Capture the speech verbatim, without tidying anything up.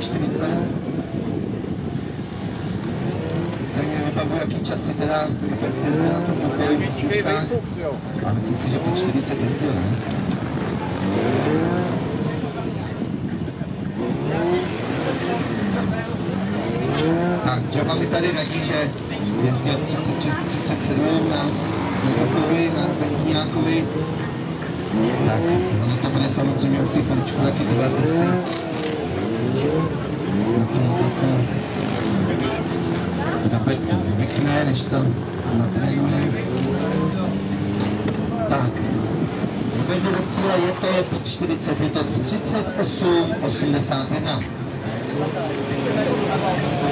čtyřicet. Se mě vybavu, jaký časy teda Liberty jezdil na tom pokoji v služkách. A myslím si, že po čtyřicet jezdil, ne? Tak, Java mi tady radí, že jezdil třicet šest třicet sedm na Novokovi, na benzíňákovi. Tak, ono to bude samozřejmě asi chvíličku taky trvat, než si na tom trochu Robert zvykne, než to natrénuje. Tak, Robert do cíle, je to je pod čtyřicet, je to třicet osm osmdesát jedna.